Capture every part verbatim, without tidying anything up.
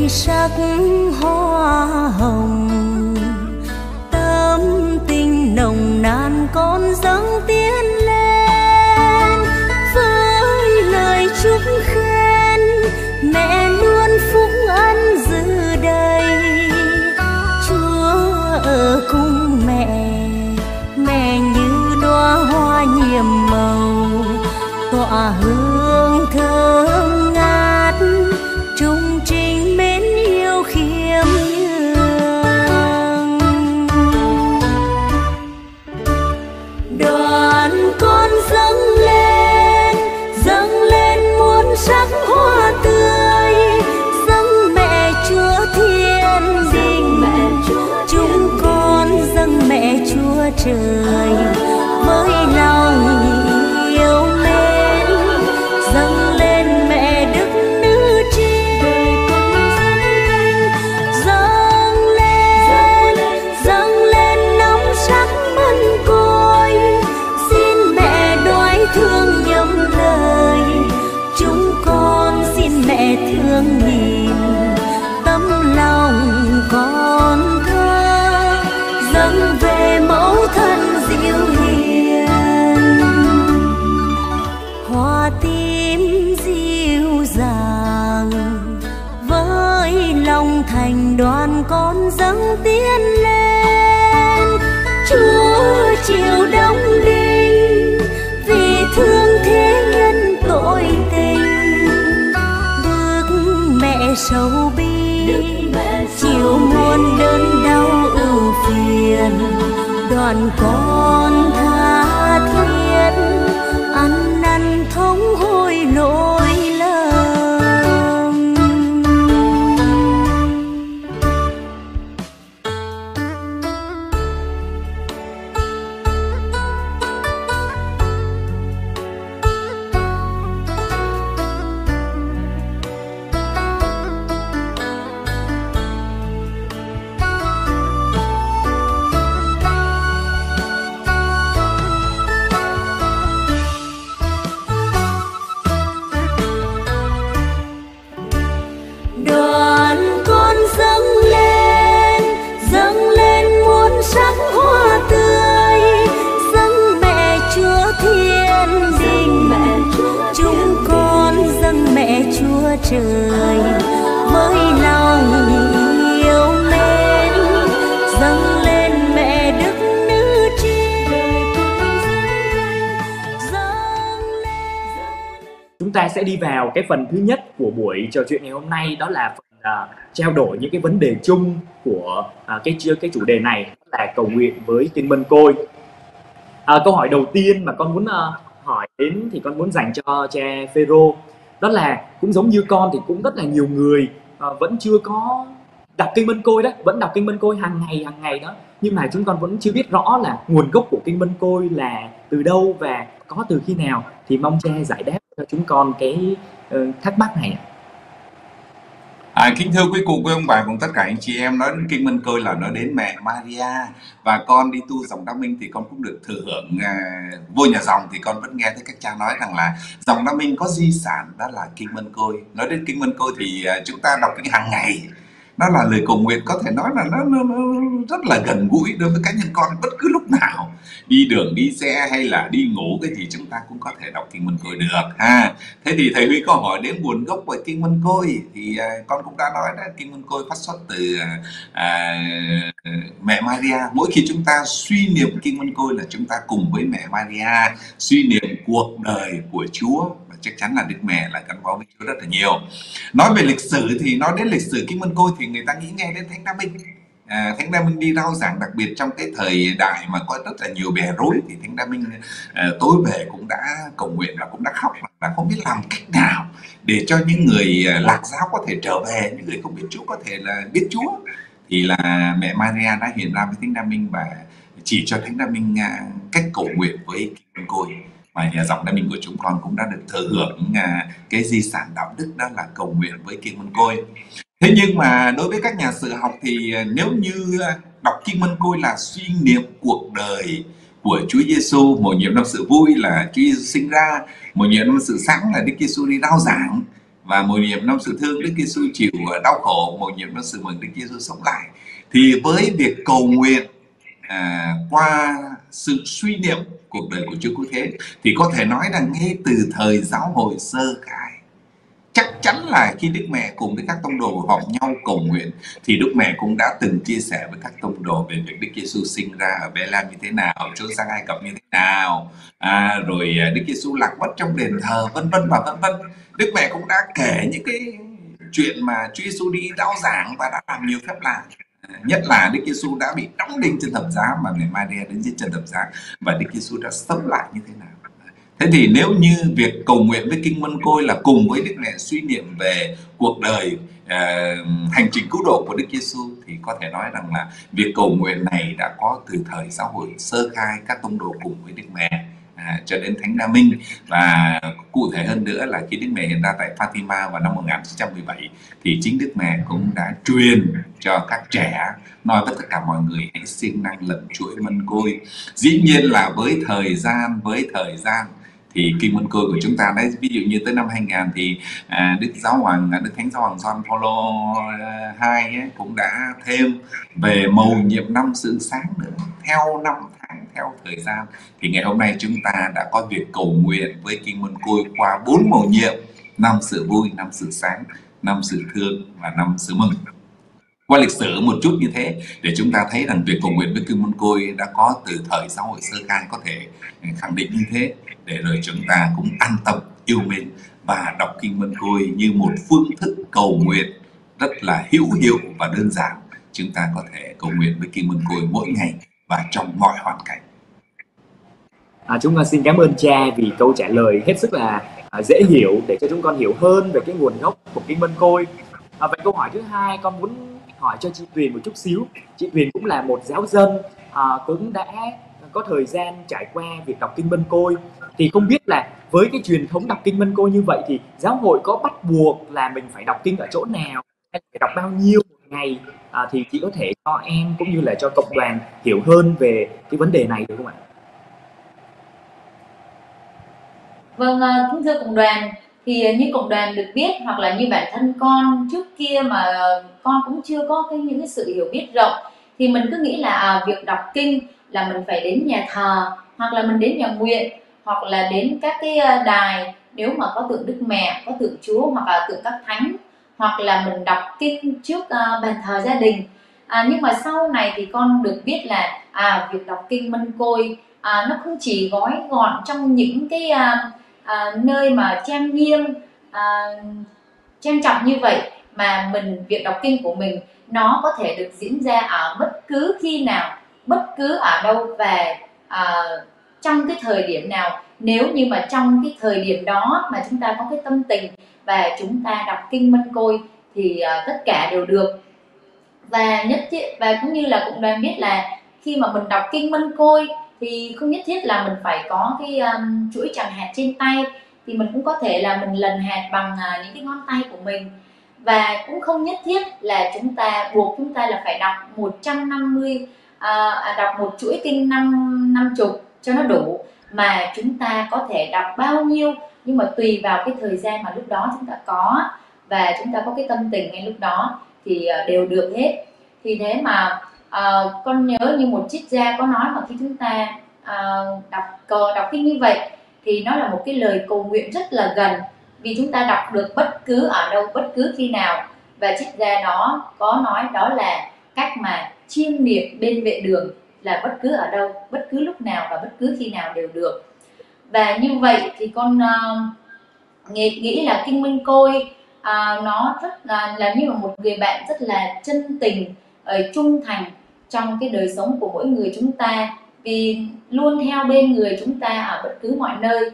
sắc hoa hồng, tâm tình nồng nàn con dâng tiến lên với lời chúc khen. Mẹ luôn phúc ân dư đầy, Chúa ở cùng mẹ, mẹ như đóa hoa nhiệm màu tỏa hương thơm ngát, trung trình mến yêu khiêm nhường. Đoàn con dâng lên, dâng lên muôn sắc hoa tươi, dâng mẹ Chúa thiên đình, chúng con dâng mẹ Chúa trời với lòng yêu mến. Dâng lên mẹ Đức Nữ Tri, dâng lên, dâng lên nóng sắc mân côi, xin mẹ đoái thương nhầm lời, chúng con xin mẹ thương nhìn tấm lòng con thơ, dâng về mẫu thân dịu hiền. Hoa tím dịu dàng với lòng thành đoàn con dâng tiến lên, Chúa chiều đông linh vì thương thế nhân tội tình. Đức mẹ sầu bi chịu muôn đớn đau ưu phiền, đoàn con tha thiết ăn năn thống hối lỗi lầm. Đoàn con dâng lên, dâng lên muôn sắc hoa tươi, dâng mẹ Chúa thiên đình, chúng con dâng mẹ Chúa trời với lòng yêu mến. Dâng lên mẹ Đức Nữ Tri, dâng lên. Chúng ta sẽ đi vào cái phần thứ nhất của buổi trò chuyện ngày hôm nay, đó là phần uh, trao đổi những cái vấn đề chung của uh, cái cái chủ đề này, là cầu nguyện với Kinh Mân Côi. Uh, câu hỏi đầu tiên mà con muốn uh, hỏi đến thì con muốn dành cho cha Phêrô, đó là cũng giống như con thì cũng rất là nhiều người uh, vẫn chưa có đọc Kinh Mân Côi đó, vẫn đọc Kinh Mân Côi hàng ngày hàng ngày đó, nhưng mà chúng con vẫn chưa biết rõ là nguồn gốc của Kinh Mân Côi là từ đâu và có từ khi nào. Thì mong cha giải đáp cho chúng con cái uh, thắc mắc này. À, kính thưa quý cụ, quý ông bà cùng tất cả anh chị em, nói đến Kinh Mân Côi là nói đến mẹ Maria, và con đi tu dòng Đa Minh thì con cũng được thừa hưởng à, vô nhà dòng thì con vẫn nghe thấy các cha nói rằng là dòng Đa Minh có di sản đó là Kinh Mân Côi. Nói đến Kinh Mân Côi thì à, chúng ta đọc kinh hàng ngày, nó là lời cầu nguyện, có thể nói là nó, nó, nó rất là gần gũi đối với cá nhân con. Bất cứ lúc nào đi đường đi xe hay là đi ngủ cái thì chúng ta cũng có thể đọc Kinh Mân Côi được ha. Thế thì thầy Huy có hỏi đến nguồn gốc của Kinh Mân Côi thì à, con cũng đã nói đó, Kinh Mân Côi phát xuất từ à, mẹ Maria. Mỗi khi chúng ta suy niệm Kinh Mân Côi là chúng ta cùng với mẹ Maria suy niệm cuộc đời của Chúa, và chắc chắn là Đức Mẹ là gắn bó với Chúa rất là nhiều. Nói về lịch sử thì nói đến lịch sử Kinh Mân Côi thì người ta nghĩ ngay đến Thánh Đa Minh. À, Thánh Đa Minh đi rao giảng, đặc biệt trong cái thời đại mà có rất là nhiều bè rối thì Thánh Đa Minh à, tối về cũng đã cầu nguyện và cũng đã khóc, đã không biết làm cách nào để cho những người lạc giáo có thể trở về, những người không biết Chúa có thể là biết Chúa. Thì là mẹ Maria đã hiện ra với Thánh Đa Minh và chỉ cho Thánh Đa Minh à, cách cầu nguyện với Kinh Mân Côi. Và nhà dòng Đa Minh của chúng con cũng đã được thừa hưởng à, cái di sản đạo đức đó là cầu nguyện với Kinh Mân Côi. Thế nhưng mà đối với các nhà sử học thì nếu như đọc Kinh Mân Côi là suy niệm cuộc đời của Chúa Giêsu, mầu nhiệm năm sự vui là Chúa Giêsu sinh ra, mầu nhiệm năm sự sáng là Đức Giêsu đi rao giảng, và mầu nhiệm năm sự thương Đức Giêsu chịu đau khổ, mầu nhiệm năm sự mừng Đức Giêsu sống lại. Thì với việc cầu nguyện à, qua sự suy niệm cuộc đời của Chúa Cứu Thế thì có thể nói là ngay từ thời giáo hội sơ khai, chắc chắn là khi Đức Mẹ cùng với các tông đồ họp nhau cầu nguyện thì Đức Mẹ cũng đã từng chia sẻ với các tông đồ về việc Đức Giêsu sinh ra ở Bethlehem như thế nào, trốn sang Ai Cập như thế nào, à, rồi Đức Giêsu lạc mất trong đền thờ, vân vân và vân vân. Đức Mẹ cũng đã kể những cái chuyện mà Chúa Giêsu đi rao giảng và đã làm nhiều phép lạ, nhất là Đức Giêsu đã bị đóng đinh trên thập giá mà người Maria đứng dưới chân thập giá, và Đức Giêsu đã sống lại như thế nào. Thế thì nếu như việc cầu nguyện với Kinh Mân Côi là cùng với Đức Mẹ suy niệm về cuộc đời uh, hành trình cứu độ của Đức Giêsu thì có thể nói rằng là việc cầu nguyện này đã có từ thời giáo hội sơ khai, các tông đồ cùng với Đức Mẹ à, cho đến Thánh Đa Minh, và cụ thể hơn nữa là khi Đức Mẹ hiện ra tại Fatima vào năm một nghìn chín trăm mười bảy thì chính Đức Mẹ cũng đã truyền cho các trẻ, nói với tất cả mọi người hãy siêng năng lận chuỗi Mân Côi. Dĩ nhiên là với thời gian với thời gian thì Kinh Mân Côi của chúng ta đấy, ví dụ như tới năm hai nghìn thì à, Đức Giáo Hoàng, Đức Thánh Giáo Hoàng Gioan Phaolô hai ấy, cũng đã thêm về mầu nhiệm năm sự sáng nữa, theo năm tháng, theo thời gian. Thì ngày hôm nay chúng ta đã có việc cầu nguyện với Kinh Mân Côi qua bốn mầu nhiệm: năm sự vui, năm sự sáng, năm sự thương và năm sự mừng. Qua lịch sử một chút như thế để chúng ta thấy rằng việc cầu nguyện với Kinh Mân Côi đã có từ thời giáo hội sơ khai, có thể khẳng định như thế, để rồi chúng ta cũng an tâm yêu mến và đọc Kinh Mân Côi như một phương thức cầu nguyện rất là hữu hiệu và đơn giản. Chúng ta có thể cầu nguyện với Kinh Mân Côi mỗi ngày và trong mọi hoàn cảnh. À, chúng con xin cảm ơn cha vì câu trả lời hết sức là à, dễ hiểu để cho chúng con hiểu hơn về cái nguồn gốc của Kinh Mân Côi. À, vậy câu hỏi thứ hai con muốn hỏi cho chị Tuyền một chút xíu. Chị Tuyền cũng là một giáo dân, à, cũng đã có thời gian trải qua việc đọc Kinh Mân Côi. Thì không biết là với cái truyền thống đọc Kinh Mân Côi như vậy thì giáo hội có bắt buộc là mình phải đọc kinh ở chỗ nào, hay phải đọc bao nhiêu một ngày, à, thì chị có thể cho em cũng như là cho cộng đoàn hiểu hơn về cái vấn đề này được không ạ? Vâng, kính thưa cộng đoàn, thì như cộng đoàn được biết hoặc là như bản thân con trước kia mà con cũng chưa có cái những cái sự hiểu biết rộng, thì mình cứ nghĩ là à, việc đọc kinh là mình phải đến nhà thờ, hoặc là mình đến nhà nguyện, hoặc là đến các cái đài nếu mà có tượng Đức Mẹ, có tượng Chúa hoặc là tượng các thánh, hoặc là mình đọc kinh trước uh, bàn thờ gia đình. À, nhưng mà sau này thì con được biết là à, việc đọc Kinh Mân Côi à, nó không chỉ gói gọn trong những cái à, à, nơi mà trang nghiêm, à, trang trọng như vậy, mà mình việc đọc kinh của mình nó có thể được diễn ra ở bất cứ khi nào, bất cứ ở đâu và à, trong cái thời điểm nào, nếu như mà trong cái thời điểm đó mà chúng ta có cái tâm tình và chúng ta đọc Kinh Mân Côi thì à, tất cả đều được. Và nhất thiết và cũng như là cũng đang biết là khi mà mình đọc Kinh Mân Côi thì không nhất thiết là mình phải có cái um, chuỗi tràng hạt trên tay, thì mình cũng có thể là mình lần hạt bằng uh, những cái ngón tay của mình. Và cũng không nhất thiết là chúng ta buộc chúng ta là phải đọc một trăm năm mươi uh, đọc một chuỗi kinh năm năm chục cho nó đủ, mà chúng ta có thể đọc bao nhiêu nhưng mà tùy vào cái thời gian mà lúc đó chúng ta có và chúng ta có cái tâm tình ngay lúc đó thì uh, đều được hết. Thì thế mà uh, con nhớ như một triết gia có nói mà khi chúng ta uh, đọc cờ đọc kinh như vậy thì nó là một cái lời cầu nguyện rất là gần, vì chúng ta đọc được bất cứ ở đâu, bất cứ khi nào. Và triết gia đó có nói đó là cách mà chiêm niệm bên vệ đường, là bất cứ ở đâu, bất cứ lúc nào và bất cứ khi nào đều được. Và như vậy thì con uh, nghĩ, nghĩ là Kinh Mân Côi uh, nó rất là, là như là một người bạn rất là chân tình, uh, trung thành trong cái đời sống của mỗi người chúng ta, vì luôn theo bên người chúng ta ở bất cứ mọi nơi.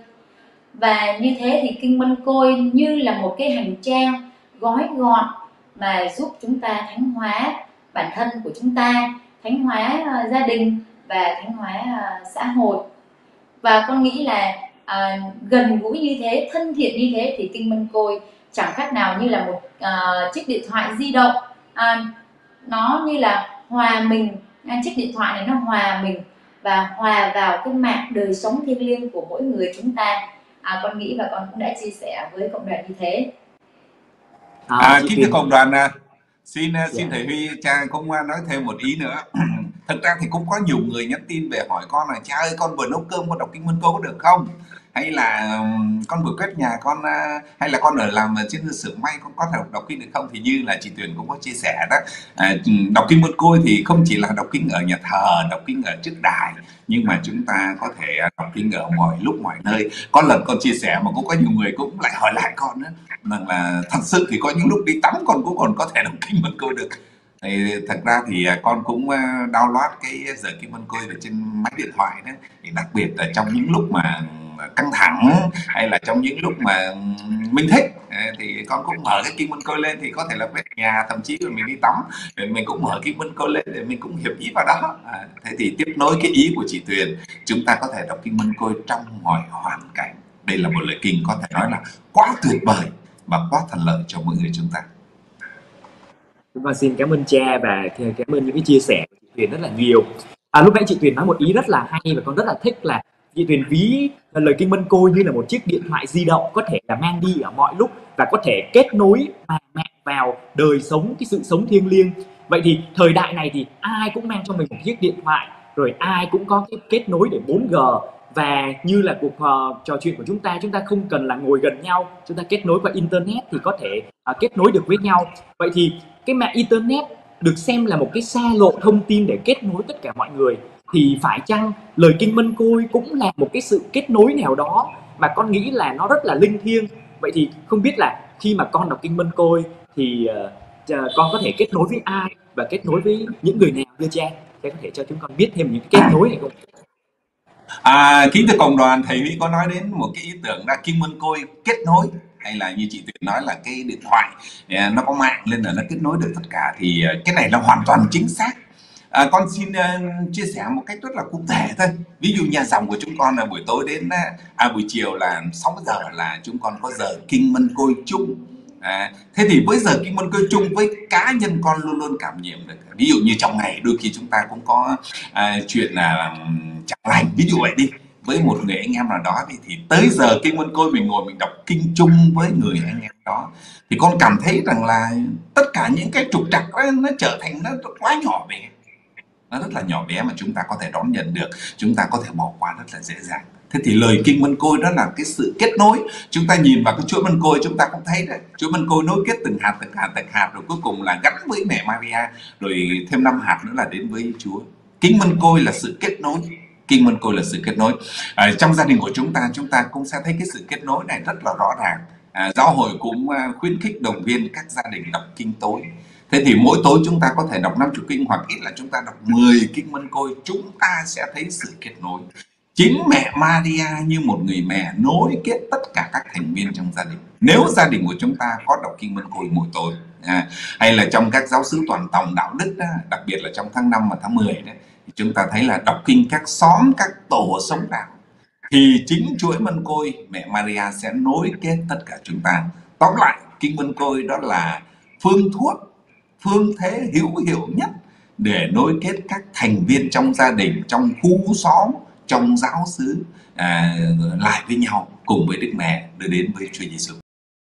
Và như thế thì Kinh Mân Côi như là một cái hành trang gói gọn mà giúp chúng ta thánh hóa bản thân của chúng ta, thánh hóa uh, gia đình và thánh hóa uh, xã hội. Và con nghĩ là uh, gần gũi như thế, thân thiện như thế thì Kinh Mân Côi chẳng khác nào như là một uh, chiếc điện thoại di động. Uh, nó như là hòa mình, uh, chiếc điện thoại này nó hòa mình và hòa vào cái mạng đời sống thiêng liêng của mỗi người chúng ta. À, con nghĩ và con cũng đã chia sẻ với cộng đoàn như thế. À, À, chị kính thưa Tuyền. cộng đoàn, à, xin à, xin Dạ. thầy Huy cha cũng à, nói thêm một ý nữa. Thực ra thì cũng có nhiều người nhắn tin về hỏi con là cha ơi, con vừa nấu cơm con đọc kinh Mân Côi có được không? Hay là ừm, con vừa quét nhà con à, hay là con ở làm ở trên xưởng may con có thể đọc, đọc kinh được không? Thì như là chị Tuyền cũng có chia sẻ đó, à, đọc kinh Mân Côi thì không chỉ là đọc kinh ở nhà thờ, đọc kinh ở trước đài, nhưng mà chúng ta có thể à, đọc kinh ở mọi lúc mọi nơi. Có lần con chia sẻ mà cũng có nhiều người cũng lại hỏi lại con nữa, rằng là thật sự thì có những lúc đi tắm con cũng còn có thể đọc kinh Mân Côi được. Thì thật ra thì à, con cũng à, download cái giờ kinh Mân Côi ở trên máy điện thoại đó, thì đặc biệt là trong những lúc mà căng thẳng hay là trong những lúc mà mình thích à, thì con cũng mở cái kinh Mân Côi lên, thì có thể là quét nhà, thậm chí là mình đi tắm thì mình cũng mở kinh Mân Côi lên để mình cũng hiểu ý vào đó. À, thế thì tiếp nối cái ý của chị Tuyền, chúng ta có thể đọc kinh Mân Côi trong mọi hoàn cảnh. Đây là một lời kinh có thể nói là quá tuyệt vời và quá thuận lợi cho mọi người chúng ta. Và xin cảm ơn cha và cảm ơn những cái chia sẻ của chị Tuyền rất là nhiều. À, lúc nãy chị Tuyền nói một ý rất là hay và con rất là thích là chị Tuyền ví lời kinh Mân Côi như là một chiếc điện thoại di động có thể là mang đi ở mọi lúc và có thể kết nối mà mẹ vào đời sống, cái sự sống thiêng liêng. Vậy thì thời đại này thì ai cũng mang cho mình một chiếc điện thoại, rồi ai cũng có cái kết nối để bốn G, và như là cuộc uh, trò chuyện của chúng ta, chúng ta không cần là ngồi gần nhau, chúng ta kết nối qua internet thì có thể uh, kết nối được với nhau. Vậy thì cái mạng internet được xem là một cái xa lộ thông tin để kết nối tất cả mọi người, thì phải chăng lời kinh Mân Côi cũng là một cái sự kết nối nào đó mà con nghĩ là nó rất là linh thiêng. Vậy thì không biết là khi mà con đọc kinh Mân Côi thì uh, con có thể kết nối với ai và kết nối với những người nào thưa cha? Cha có thể cho chúng con biết thêm những cái kết nối này không? À, kính thưa cộng đoàn, thầy Huy có nói đến một cái ý tưởng là kinh Mân Côi kết nối, hay là như chị Tuyền nói là cái điện thoại nó có mạng lên là nó kết nối được tất cả, thì cái này là hoàn toàn chính xác. À, con xin uh, chia sẻ một cách rất là cụ thể thôi. Ví dụ nhà dòng của chúng con là buổi tối đến à, buổi chiều là sáu giờ là chúng con có giờ kinh Mân Côi chung. À, thế thì với giờ kinh Mân Côi chung với cá nhân con luôn luôn cảm nghiệm được. Ví dụ như trong ngày đôi khi chúng ta cũng có à, chuyện là chẳng lành, ví dụ vậy đi, với một người anh em nào đó thì, thì tới giờ kinh Mân Côi mình ngồi mình đọc kinh chung với người anh em đó, thì con cảm thấy rằng là tất cả những cái trục trặc đó, nó trở thành nó quá nhỏ bé, nó rất là nhỏ bé mà chúng ta có thể đón nhận được, chúng ta có thể bỏ qua rất là dễ dàng. Thế thì lời kinh Mân Côi đó là cái sự kết nối. Chúng ta nhìn vào cái chuỗi Mân Côi chúng ta cũng thấy đấy, chuỗi Mân Côi nối kết từng hạt từng hạt từng hạt, rồi cuối cùng là gắn với mẹ Maria, rồi thêm năm hạt nữa là đến với Chúa. Kinh Mân Côi là sự kết nối, kinh Mân Côi là sự kết nối. À, trong gia đình của chúng ta, chúng ta cũng sẽ thấy cái sự kết nối này rất là rõ ràng. À, giáo hội cũng uh, khuyến khích động viên các gia đình đọc kinh tối. Thế thì mỗi tối chúng ta có thể đọc năm mươi kinh, hoặc ít là chúng ta đọc mười kinh Mân Côi, chúng ta sẽ thấy sự kết nối. Chính mẹ Maria như một người mẹ nối kết tất cả các thành viên trong gia đình. Nếu gia đình của chúng ta có đọc kinh Mân Côi mỗi tối, à, hay là trong các giáo xứ toàn tòng đạo đức đó, đặc biệt là trong tháng năm và tháng mười đấy, thì chúng ta thấy là đọc kinh các xóm, các tổ sống đạo, thì chính chuỗi Mân Côi mẹ Maria sẽ nối kết tất cả chúng ta. Tóm lại, kinh Mân Côi đó là phương thuốc, phương thế hữu hiệu nhất để nối kết các thành viên trong gia đình, trong khu xóm, trong giáo xứ à, lại với nhau cùng với Đức Mẹ đưa đến với Chúa Giêsu.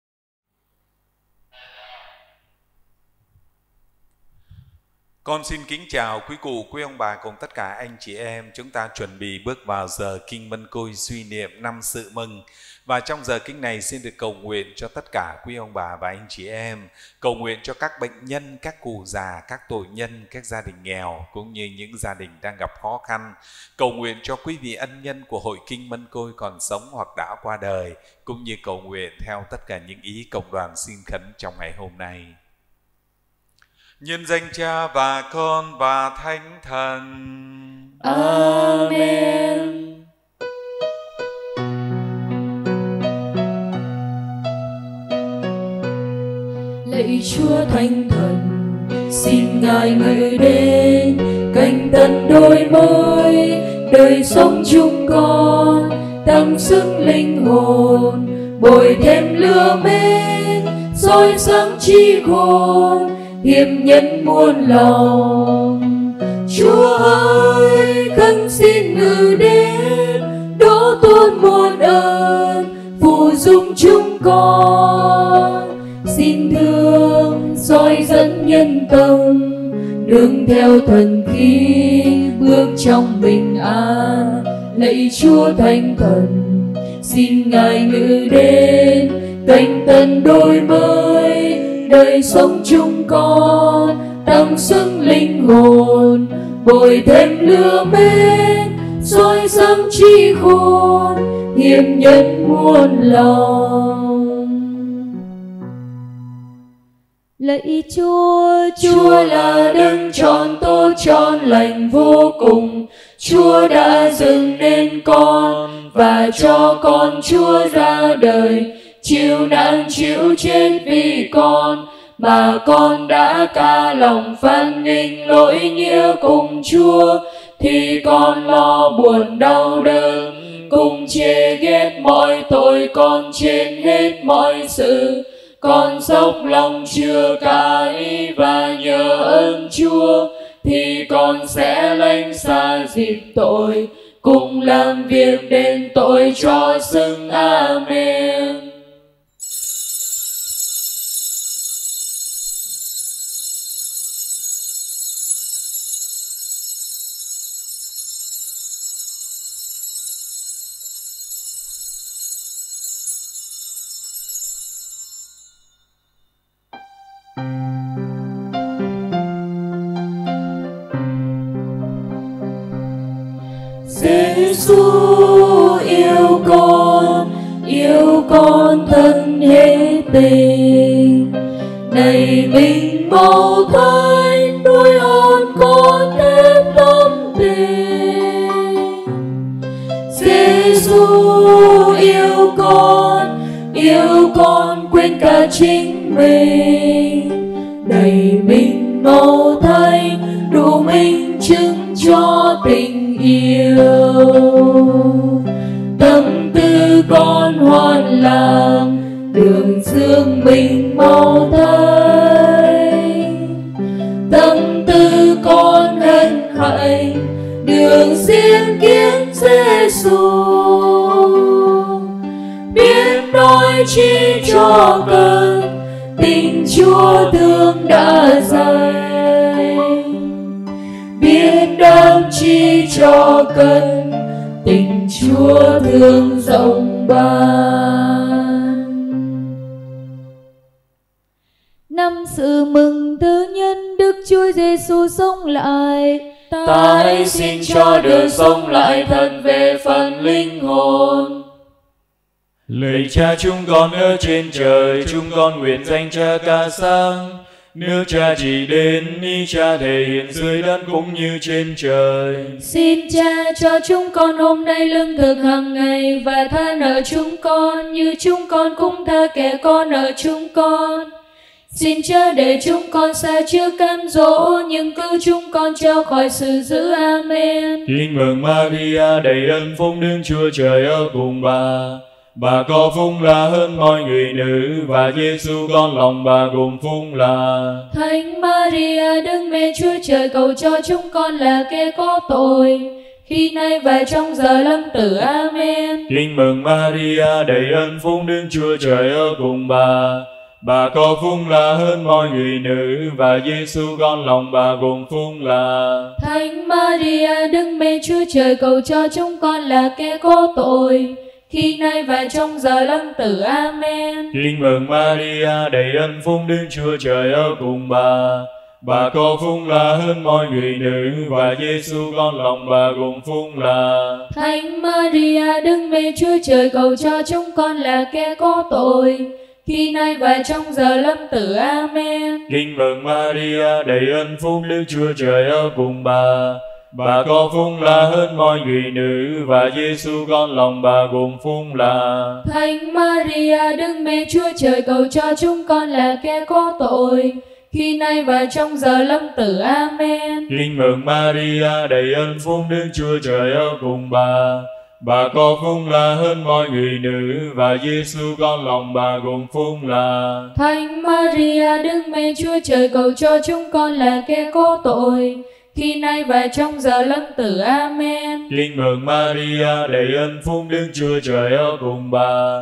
Con xin kính chào quý cụ, quý ông bà cùng tất cả anh chị em. Chúng ta chuẩn bị bước vào giờ kinh Mân Côi suy niệm năm sự mừng. Và trong giờ kinh này xin được cầu nguyện cho tất cả quý ông bà và anh chị em. Cầu nguyện cho các bệnh nhân, các cụ già, các tội nhân, các gia đình nghèo cũng như những gia đình đang gặp khó khăn. Cầu nguyện cho quý vị ân nhân của Hội Kinh Mân Côi còn sống hoặc đã qua đời, cũng như cầu nguyện theo tất cả những ý cộng đoàn xin khấn trong ngày hôm nay. Nhân danh Cha và Con và Thánh Thần. Amen. Lạy Chúa Thánh Thần, xin Ngài ngự đến canh tân đôi mới đời sống chúng con, tăng sức linh hồn, bồi thêm lửa mến, soi sáng trí khôn, hiệp nhân muôn lòng. Chúa ơi, khấn xin ngự đến, đỗ tôn muôn ơn, phù dung chúng con. Xin xin thương soi dẫn nhân tâm, đừng theo thần khí bước trong bình an. Lạy Chúa Thánh Thần, xin Ngài ngự đến canh tân đôi mới, đời sống chúng con tăng sức linh hồn, bồi thêm lửa mến soi sáng trí khôn, hiệp nhất muôn lòng. Lạy Chúa, Chúa là đấng trọn tốt trọn lành vô cùng. Chúa đã dựng nên con và cho con Chúa ra đời, chịu nạn chịu chết vì con, mà con đã ca lòng phán nghinh lỗi nghĩa cùng Chúa, thì con lo buồn đau đớn, cùng chê ghét mọi tội con trên hết mọi sự. Con dốc lòng chừa cải và nhờ ơn Chúa, thì con sẽ lánh xa dịp tội, cùng làm việc đền tội cho xưng. Amen. Giêsu yêu con, yêu con thân hết tình, này mình mau thánh nuôi hồn con thêm tâm tình. Giêsu yêu con, yêu con quên cả chính mình, này mình mau thánh đủ minh chứng cho tình yêu. Tâm tư con hoàn làm, đường dương mình mau thấy. Tâm tư con hân hạnh, đường riêng kiến Giêsu. Biết nói chi cho cần, tình Chúa thương đã dành. Biết đáp chi cho cần, tình Chúa thương rộng ban. Năm sự mừng thứ nhân Đức Chúa Giêsu sống lại, Ta hãy xin cho được sống lại thật về phần linh hồn. Lạy Cha chúng con ở trên trời, chúng con nguyện danh Cha ca sáng. Nước Cha chỉ đến, ý Cha thể hiện dưới đất cũng như trên trời. Xin Cha cho chúng con hôm nay lương thực hàng ngày, và tha nợ chúng con như chúng con cũng tha kẻ có nợ chúng con. Xin chớ để chúng con xa trước cám dỗ, nhưng cứu chúng con cho khỏi sự dữ. Amen. Kính mừng Maria đầy ơn phúc, Đức Chúa Trời ở cùng bà. Bà có phúc là hơn mọi người nữ, và Giêsu con lòng bà gồm phúc là. Thánh Maria Đức Mẹ Chúa Trời, cầu cho chúng con là kẻ có tội, khi nay và trong giờ lâm tử. Amen. Kính mừng Maria đầy ơn phúc, Đức Chúa Trời ở cùng bà. Bà có phúc là hơn mọi người nữ, và Giêsu con lòng bà gồm phúc là. Thánh Maria Đức Mẹ Chúa Trời, cầu cho chúng con là kẻ có tội, khi nay và trong giờ lâm tử. Amen. Kính mừng Maria đầy ơn phúc, Đức Chúa Trời ở cùng bà. Bà có phúc là hơn mọi người nữ, và Giêsu con lòng bà gồm phúc là. Thánh Maria Đức Mẹ Chúa Trời, cầu cho chúng con là kẻ có tội, khi nay và trong giờ lâm tử. Amen. Kính mừng Maria đầy ơn phúc, Đức Chúa Trời ở cùng bà. Bà có phúc là hơn mọi người nữ, và Giêsu con lòng bà gồm phúc là. Thánh Maria Đức Mẹ Chúa Trời, cầu cho chúng con là kẻ có tội, khi nay và trong giờ lâm tử. Amen. Kính mừng Maria đầy ơn phúc, Đức Chúa Trời ở cùng bà. Bà có phúc là hơn mọi người nữ, và Giêsu con lòng bà gồm phúc là. Thánh Maria Đức Mẹ Chúa Trời, cầu cho chúng con là kẻ có tội, khi nay và trong giờ lâm tử. Amen. Kính mừng Maria đầy ơn phúc, Đức Chúa Trời ở cùng bà.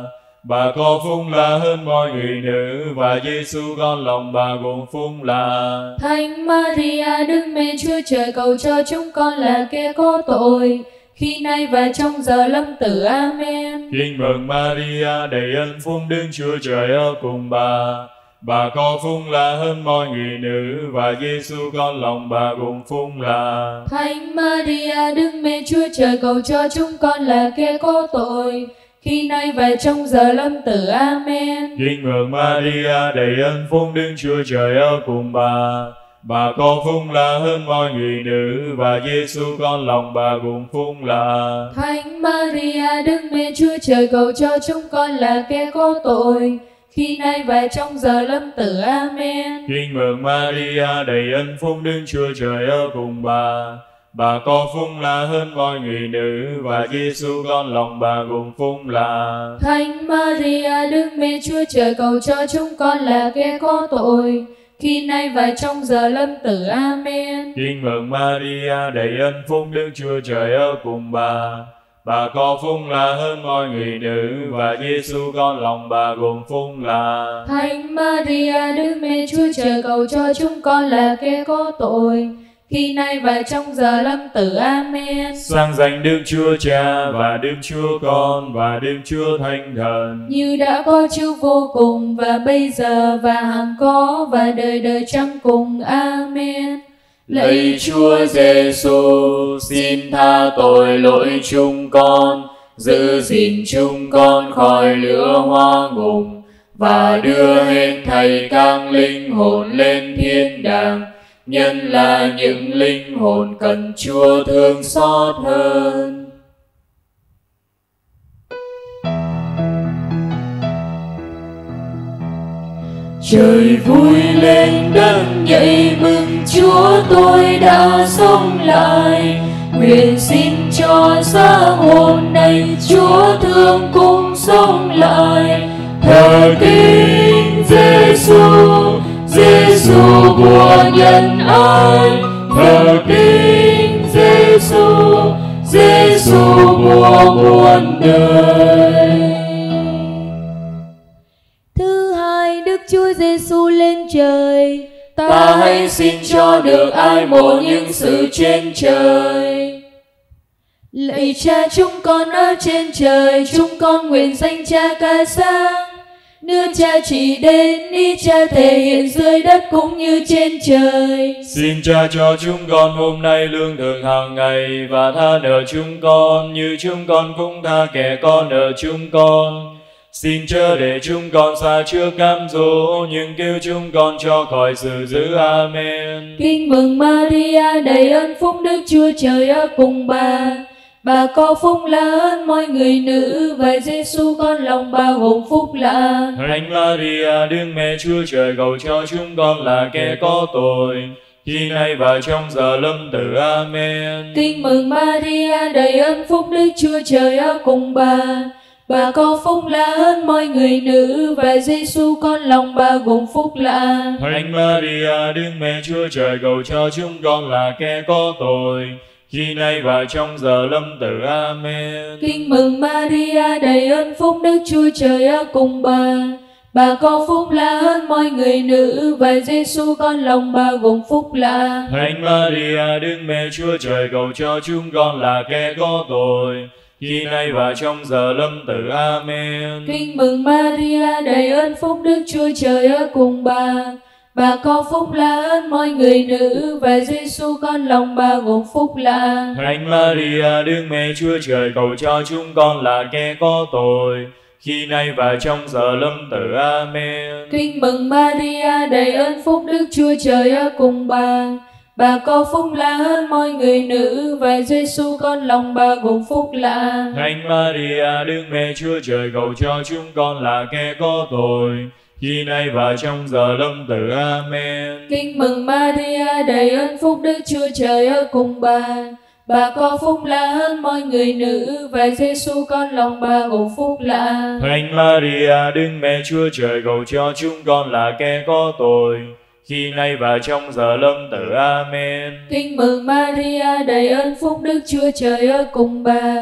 Bà có phúc lạ hơn mọi người nữ, và Giêsu con lòng bà cũng phúc lạ. Thánh Maria, Đức Mẹ Chúa Trời, cầu cho chúng con là kẻ có tội, khi nay và trong giờ lâm tử. Amen. Kinh mừng Maria, đầy ơn phúc, Đức Chúa Trời ở cùng bà. Bà có phúc lạ hơn mọi người nữ, và Giêsu con lòng bà cũng phúc lạ. Thánh Maria, Đức Mẹ Chúa Trời, cầu cho chúng con là kẻ có tội, khi nay và trong giờ lâm tử. Amen. Kinh mừng Maria, đầy ơn phúc, Đức Chúa Trời ở cùng bà. Bà có phúc lạ hơn mọi người nữ, và Giêsu con lòng bà cũng phúc lạ. Thánh Maria, Đức Mẹ Chúa Trời, cầu cho chúng con là kẻ có tội, khi nay và trong giờ lâm tử. Amen. Kinh mừng Maria, đầy ơn phúc, Đức Chúa Trời ở cùng bà. Bà có phúc lạ hơn mọi người nữ, và Giêsu con lòng bà cũng phúc lạ. Thánh Maria, Đức Mẹ Chúa Trời, cầu cho chúng con là kẻ có tội, khi nay và trong giờ lâm tử. Amen. Kinh mừng Maria, đầy ơn phúc, Đức Chúa Trời ở cùng bà. Bà có phúc lạ hơn mọi người nữ, và Giêsu con lòng bà cũng phúc lạ. Thánh Maria, Đức Mẹ Chúa Trời, cầu cho chúng con là kẻ có tội, khi nay và trong giờ lâm tử. Amen. Sang danh Đức Chúa Cha và Đức Chúa Con và Đức Chúa Thánh Thần, như đã có trước vô cùng, và bây giờ và hằng có, và đời đời chẳng cùng. Amen. Lạy Chúa Giêsu, xin tha tội lỗi chúng con, giữ gìn chúng con khỏi lửa hóa ngục, và đưa hết thảy các linh hồn lên thiên đàng, nhất là những linh hồn cần Chúa thương xót hơn. Trời vui lên, đất nhảy mừng, Chúa tôi đã sống lại. Nguyện xin cho sáng hôm nay Chúa thương cùng sống lại. Thờ kính Giêsu, Giêsu của nhân ái. Thờ kính Giêsu, Giêsu của muôn đời. Thứ hai, Đức Chúa Giêsu lên trời. Ta hãy xin cho được ai mộ những sự trên trời. Lạy Cha chúng con ở trên trời, chúng con nguyện danh Cha ca sáng. Nước Cha chỉ đến, ý Cha thể hiện dưới đất cũng như trên trời. Xin Cha cho chúng con hôm nay lương thực hàng ngày, và tha nợ chúng con như chúng con cũng tha kẻ có nợ chúng con. Xin chớ để chúng con xa trước cám dỗ, nhưng cứu chúng con cho khỏi sự dữ. Amen. Kinh mừng Maria, đầy ơn phúc, Đức Chúa Trời ở cùng bà. Bà có phúc lạ hơn mọi người nữ, và Giêsu con lòng bà gồm phúc lạ. Thánh Maria, Đức Mẹ Chúa Trời, cầu cho chúng con là kẻ có tội, khi nay và trong giờ lâm tử. Amen. Kinh mừng Maria, đầy ơn phúc, Đức Chúa Trời ở cùng bà. Bà có phúc lạ hơn mọi người nữ, và Giêsu con lòng bà gồm phúc lạ. Thánh Maria, Đức Mẹ Chúa Trời, cầu cho chúng con là kẻ có tội, khi nay và trong giờ lâm tử. Amen. Kinh mừng Maria, đầy ơn phúc, Đức Chúa Trời ở cùng bà. Bà có phúc lạ hơn mọi người nữ, và Giêsu con lòng bà gồm phúc lạ. Thánh Maria, Đức Mẹ Chúa Trời, cầu cho chúng con là kẻ có tội, khi nay và trong giờ lâm tử. Amen. Kinh mừng Maria, đầy ơn phúc, Đức Chúa Trời ở cùng bà. Bà có phúc lạ hơn mọi người nữ, và Giêsu con lòng bà gồm phúc lạ. Thánh Maria, Đức Mẹ Chúa Trời, cầu cho chúng con là kẻ có tội, khi nay và trong giờ lâm tử. Amen. Kinh mừng Maria, đầy ơn phúc, Đức Chúa Trời ở cùng bà. Bà có phúc lạ hơn mọi người nữ, và Giêsu con lòng bà gồm phúc lạ. Thánh Maria, Đức Mẹ Chúa Trời, cầu cho chúng con là kẻ có tội, khi nay và trong giờ lâm tử. Amen. Kinh mừng Maria, đầy ơn phúc, Đức Chúa Trời ở cùng bà. Bà có phúc lạ hơn mọi người nữ, và Giêsu con lòng bà gồm phúc lạ. Thánh Maria, Đức Mẹ Chúa Trời, cầu cho chúng con là kẻ có tội, khi nay và trong giờ lâm tử. Amen. Kinh mừng Maria, đầy ơn phúc, Đức Chúa Trời ở cùng bà.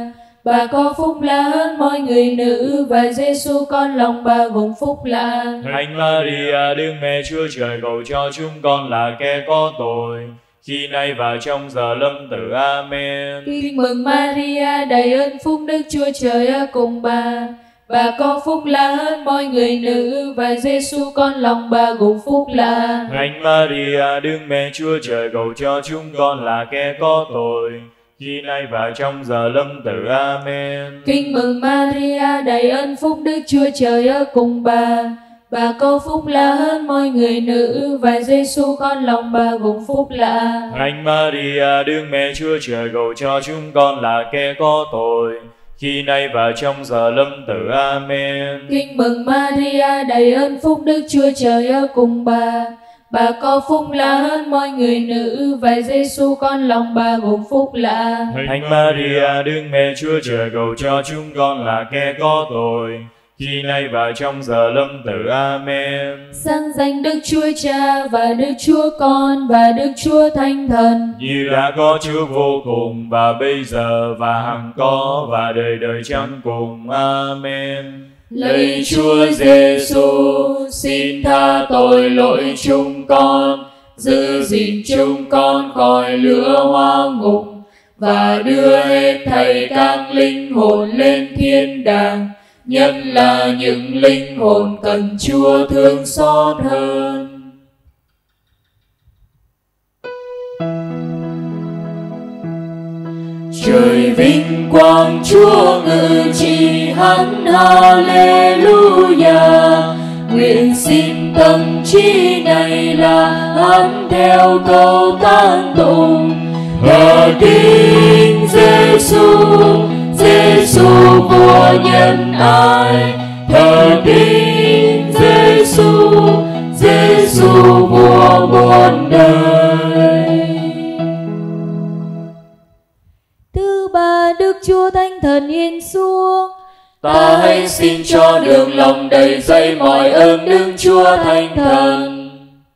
Bà có phúc lạ hơn mọi người nữ, và Giêsu con lòng bà gồm phúc lạ. Thánh Maria, Đức Mẹ Chúa Trời, cầu cho chúng con là kẻ có tội, khi nay và trong giờ lâm tử. Amen. Kinh mừng Maria, đầy ơn phúc, Đức Chúa Trời ở cùng bà. Bà có phúc lạ hơn mọi người nữ, và Giêsu con lòng bà gồm phúc lạ. Thánh Maria, Đức Mẹ Chúa Trời, cầu cho chúng con là kẻ có tội, khi nay và trong giờ lâm tử. Amen. Kinh mừng Maria, đầy ơn phúc, Đức Chúa Trời ở cùng bà. Bà có phúc lạ hơn mọi người nữ, và Giêsu con lòng bà gồm phúc lạ. Thánh Maria, Đức Mẹ Chúa Trời, cầu cho chúng con là kẻ có tội, khi nay và trong giờ lâm tử. Amen. Kinh mừng Maria, đầy ơn phúc, Đức Chúa Trời ở cùng bà. Bà có phúc lạ hơn mọi người nữ, và Giêsu con lòng bà gồm phúc lạ. Thánh Maria, Đức Mẹ Chúa Trời, cầu cho chúng con là kẻ có tội, khi nay và trong giờ lâm tử. Amen. Sáng danh Đức Chúa Cha và Đức Chúa Con và Đức Chúa Thánh Thần, như đã có trước vô cùng và bây giờ và hằng có và đời đời chẳng cùng. Amen. Lạy Chúa Giêsu, xin tha tội lỗi chúng con, giữ gìn chúng con khỏi lửa hỏa ngục, và đưa hết thảy các linh hồn lên thiên đàng, nhất là những linh hồn cần Chúa thương xót hơn. Trời vinh quang Chúa ngự trị, hắn Hallelujah. Nguyện xin tâm trí này là hắn theo câu tán tụng: Thờ kính Giêsu, Giêsu vua nhân ái. Thờ kính Giêsu, Giêsu vua muôn đời. Thứ ba, Đức Chúa Thánh Thần hiện xuống. Ta hãy xin cho đường lòng đầy dẫy mọi ơn Đức Chúa Thánh Thần.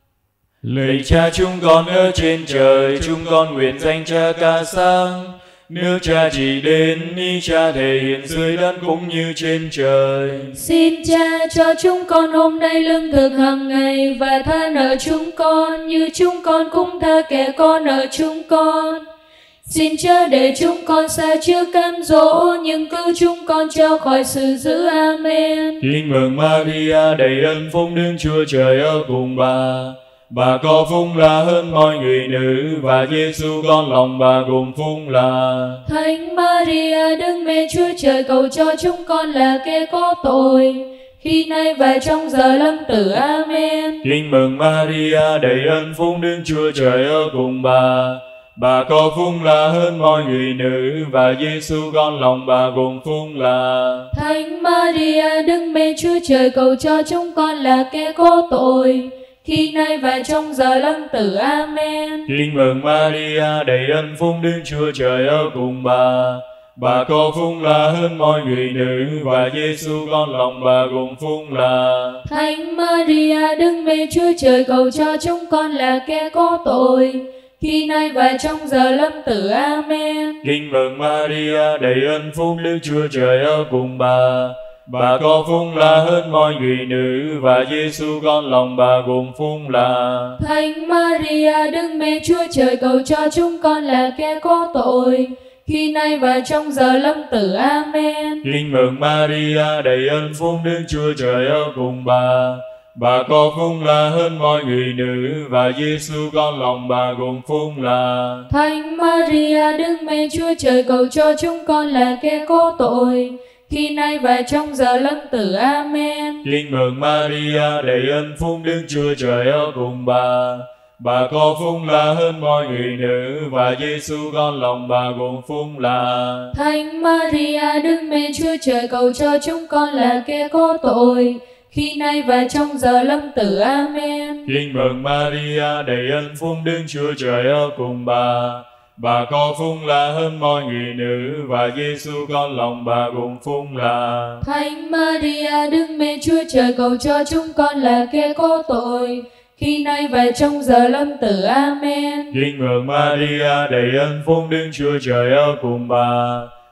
Lạy Cha chúng con ở trên trời, chúng con nguyện danh Cha ca sáng. Nước Cha chỉ đến, ý Cha thể hiện dưới đất cũng như trên trời. Xin Cha cho chúng con hôm nay lương thực hàng ngày, và tha nợ chúng con như chúng con cũng tha kẻ có nợ chúng con. Xin chớ để chúng con sa trước cám dỗ, nhưng cứu chúng con cho khỏi sự dữ. Amen. Kính mừng Maria, đầy ơn phúc, Đức Chúa Trời ở cùng bà. Bà có phúc lạ hơn mọi người nữ, và Giêsu con lòng bà gồm phúc lạ. Thánh Maria, Đức Mẹ Chúa Trời, cầu cho chúng con là kẻ có tội, khi nay và trong giờ lâm tử. Amen. Kính mừng Maria, đầy ơn phúc, Đức Chúa Trời ở cùng bà. Bà có phúc lạ hơn mọi người nữ, và Giêsu con lòng bà gồm phúc lạ. Thánh Maria, Đức Mẹ Chúa Trời, cầu cho chúng con là kẻ có tội, khi nay và trong giờ lâm tử. Amen. Kính mừng Maria, đầy ơn phúc, Đức Chúa Trời ở cùng bà. Bà có phúc lạ hơn mọi người nữ, và Giêsu con lòng bà gồm phúc lạ. Thánh Maria, Đức Mẹ Chúa Trời, cầu cho chúng con là kẻ có tội, khi nay và trong giờ lâm tử. Amen. Kính mừng Maria, đầy ơn phúc, Đức Chúa Trời ở cùng bà. Bà có phúc lạ hơn mọi người nữ, và Giêsu con lòng bà gồm phúc lạ. Thánh Maria, Đức Mẹ Chúa Trời, cầu cho chúng con là kẻ có tội, khi nay và trong giờ lâm tử. Amen. Kính mừng Maria, đầy ơn phúc, Đức Chúa Trời ở cùng bà. Bà có phúc lạ hơn mọi người nữ, và Giêsu con lòng bà gồm phúc lạ. Thánh Maria, Đức Mẹ Chúa Trời, cầu cho chúng con là kẻ có tội, khi nay và trong giờ lâm tử. Amen. Kính mừng Maria, đầy ơn phúc, Đức Chúa Trời ở cùng bà. Bà có phúc lạ hơn mọi người nữ, và Giêsu con lòng bà gồm phúc lạ. Thánh Maria, Đức Mẹ Chúa Trời, cầu cho chúng con là kẻ có tội, khi nay và trong giờ lâm tử. Amen. Kính mừng Maria, đầy ơn phúc, Đức Chúa Trời ở cùng bà. Bà có phúc lạ hơn mọi người nữ, và Giêsu con lòng bà gồm phúc lạ. Thánh Maria, Đức Mẹ Chúa Trời, cầu cho chúng con là kẻ có tội, khi nay và trong giờ lâm tử. Amen. Kính mừng Maria, đầy ơn phúc, Đức Chúa Trời ở cùng bà.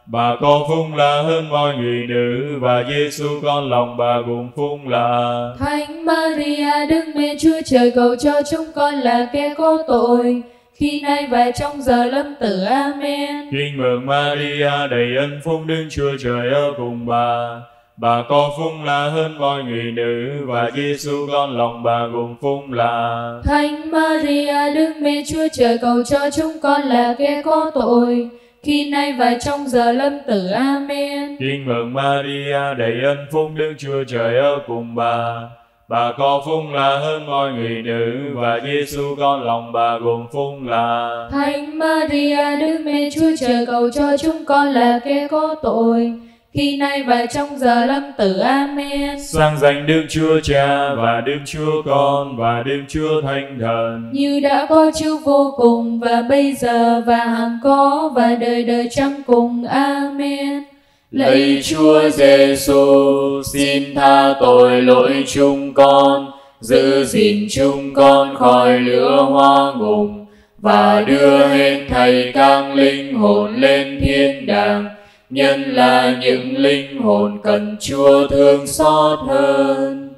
Bà có phúc lạ hơn mọi người nữ, và Giêsu con lòng bà cũng phúc lạ. Thánh Maria, Đức Mẹ Chúa Trời, cầu cho chúng con là kẻ có tội, khi nay và trong giờ lâm tử. Amen. Kinh mừng Maria, đầy ân phúc, Đức Chúa Trời ở cùng bà. Bà có phúc lạ hơn mọi người nữ, và Giêsu con lòng bà cũng phúc lạ. Thánh Maria, Đức Mẹ Chúa Trời, cầu cho chúng con là kẻ có tội, khi nay và trong giờ lâm tử. Amen. Kinh mừng Maria, đầy ân phúc, Đức Chúa Trời ở cùng bà. Bà có phúc lạ hơn mọi người nữ, và Giêsu con lòng bà cũng phúc lạ. Thánh Maria, Đức Mẹ Chúa Trời, cầu cho chúng con là kẻ có tội, khi nay và trong giờ lâm tử. Amen. Sang danh Đức Chúa Cha và Đức Chúa Con và Đức Chúa Thánh Thần, như đã có trước vô cùng, và bây giờ và hằng có, và đời đời chẳng cùng. Amen. Lạy Chúa Giêsu, xin tha tội lỗi chúng con, giữ gìn chúng con khỏi lửa hoa ngục, và đưa hết thảy các linh hồn lên thiên đàng, nhân là những linh hồn cần Chúa thương xót hơn.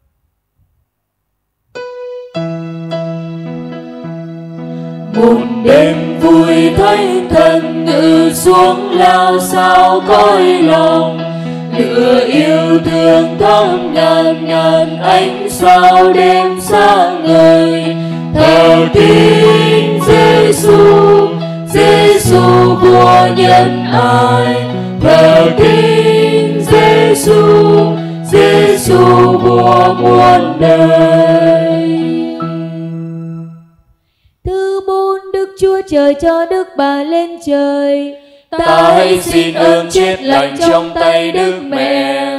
Một đêm vui Thánh Thần ngự xuống lao sao cõi lòng, lửa yêu thương thắm ngàn ngàn ánh sao đêm sáng ngời. Theo tin Giêsu, Giêsu vua nhân ai, theo tin Giêsu, Giêsu vua muôn đời. Thứ bốn, Đức Chúa Trời cho Đức Bà lên trời. Ta hãy xin ơn chết lành trong tay Đức Mẹ.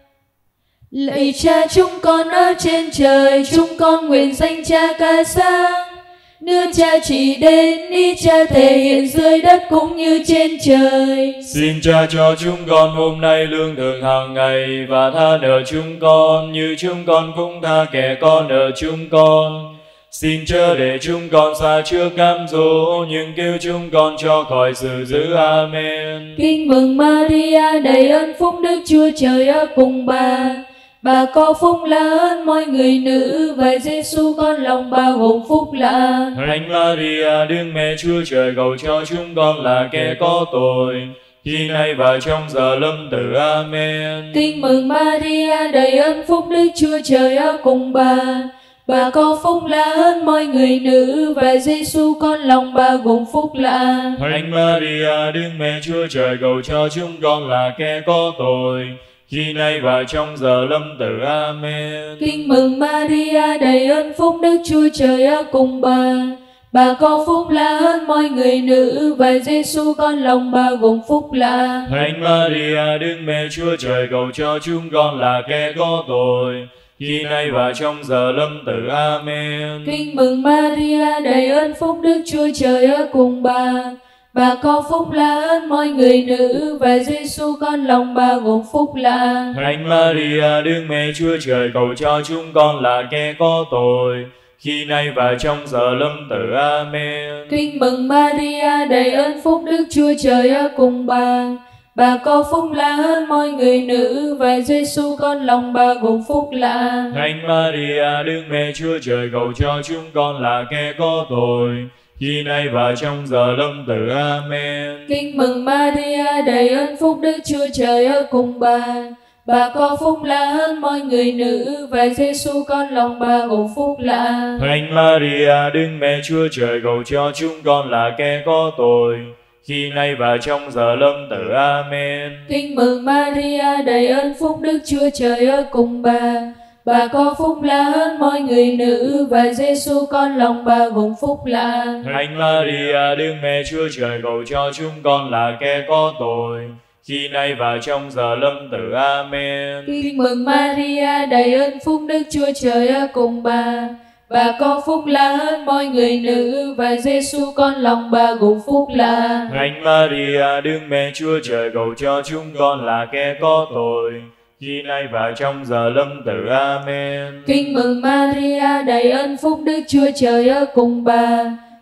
Lạy Cha chúng con ở trên trời, chúng con nguyện danh Cha ca sáng. Nước Cha chỉ đến, ý Cha thể hiện dưới đất cũng như trên trời. Xin Cha cho chúng con hôm nay lương thực hàng ngày, và tha nợ chúng con như chúng con cũng tha kẻ có nợ chúng con. Xin chớ để chúng con xa trước cám dỗ, nhưng cứu chúng con cho khỏi sự dữ. Amen. Kinh mừng Maria, đầy ơn phúc, Đức Chúa Trời ở cùng bà. Bà có phúc lạ hơn mọi người nữ, và Giêsu con lòng bà gồm phúc lạ. Thánh Maria, Đức Mẹ Chúa Trời, cầu cho chúng con là kẻ có tội, khi nay và trong giờ lâm tử. Amen. Kinh mừng Maria, đầy ơn phúc, Đức Chúa Trời ở cùng bà. Bà có phúc lạ hơn mọi người nữ, và Giêsu con lòng bà gồm phúc lạ. Thánh Maria, Đức Mẹ Chúa Trời, cầu cho chúng con là kẻ có tội, khi nay và trong giờ lâm tử. Amen. Kinh mừng Maria, đầy ơn phúc, Đức Chúa Trời ở cùng bà. Bà có phúc lạ hơn mọi người nữ, và Giêsu con lòng bà gồm phúc lạ. Thánh Maria, Đức Mẹ Chúa Trời, cầu cho chúng con là kẻ có tội, khi nay và trong giờ lâm tử. Amen. Kinh mừng Maria, đầy ơn phúc, Đức Chúa Trời ở cùng bà. Bà có phúc lạ hơn mọi người nữ, và Giêsu con lòng bà gồm phúc lạ. Thánh Maria, Đức Mẹ Chúa Trời, cầu cho chúng con là kẻ có tội, khi nay và trong giờ lâm tử. Amen. Kinh mừng Maria, đầy ơn phúc, Đức Chúa Trời ở cùng bà. Bà có phúc lạ hơn mọi người nữ, và Giêsu con lòng bà gồm phúc lạ. Thánh Maria, Đức Mẹ Chúa Trời, cầu cho chúng con là kẻ có tội, khi nay và trong giờ lâm tử. Amen. Kinh mừng Maria, đầy ơn phúc, Đức Chúa Trời ở cùng bà. Bà có phúc lạ hơn mọi người nữ, và Giêsu con lòng bà gồm phúc lạ. Thánh Maria, Đức Mẹ Chúa Trời, cầu cho chúng con là kẻ có tội, khi nay và trong giờ lâm tử. Amen. Kinh mừng Maria, đầy ơn phúc, Đức Chúa Trời ở cùng bà. Bà có phúc lạ hơn mọi người nữ, và Giêsu con lòng bà gồm phúc lạ. Thánh Maria, Đức Mẹ Chúa Trời, cầu cho chúng con là kẻ có tội, khi nay và trong giờ lâm tử. Amen. Kinh mừng Maria, đầy ơn phúc, Đức Chúa Trời ở cùng bà. Bà có phúc lạ hơn mọi người nữ, và Giêsu con lòng bà gồm phúc lạ. Thánh Maria, Đức Mẹ Chúa Trời, cầu cho chúng con là kẻ có tội, khi nay và trong giờ lâm tử. Amen. Kinh mừng Maria, đầy ơn phúc, Đức Chúa Trời ở cùng bà.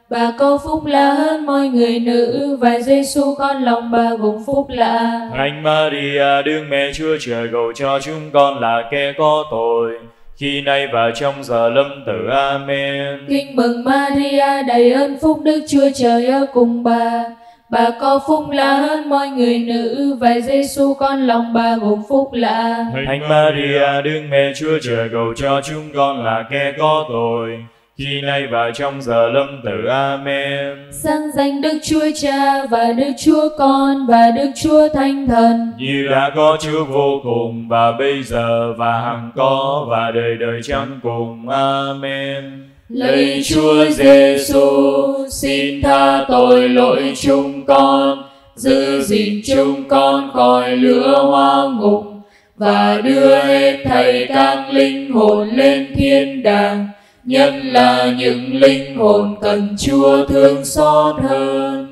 Bà có phúc lạ hơn mọi người nữ, và Giêsu con lòng bà gồm phúc lạ. Thánh Maria, Đức Mẹ Chúa Trời, cầu cho chúng con là kẻ có tội, khi nay và trong giờ lâm tử. Amen. Kinh mừng Maria, đầy ơn phúc, Đức Chúa Trời ở cùng bà. Bà có phúc lạ hơn mọi người nữ, và Giêsu con lòng bà gồm phúc lạ. Thánh Maria, Đức Mẹ Chúa Trời, cầu cho chúng con là kẻ có tội, khi nay và trong giờ lâm tử. Amen. Sáng danh Đức Chúa Cha và Đức Chúa Con và Đức Chúa Thánh Thần, như đã có trước vô cùng, và bây giờ và hằng có, và đời đời chẳng cùng. Amen. Lạy Chúa Giêsu, xin tha tội lỗi chúng con, giữ gìn chúng con khỏi lửa hoa ngục, và đưa hết thảy các linh hồn lên thiên đàng, nhất là những linh hồn cần Chúa thương xót hơn.